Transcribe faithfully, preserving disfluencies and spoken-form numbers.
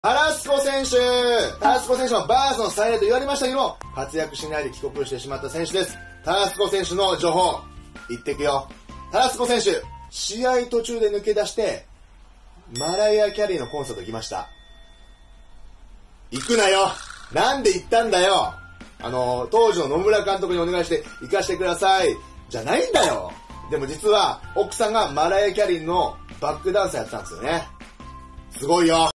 タラスコ選手タラスコ選手はバースの再来と言われましたけども、活躍しないで帰国してしまった選手です。タラスコ選手の情報、言ってくよ。タラスコ選手、試合途中で抜け出して、マライア・キャリーのコンサート行きました。行くなよ、なんで行ったんだよ。あの、当時の野村監督にお願いして行かしてください。じゃないんだよ。でも実は、奥さんがマライア・キャリーのバックダンサーやってたんですよね。すごいよ。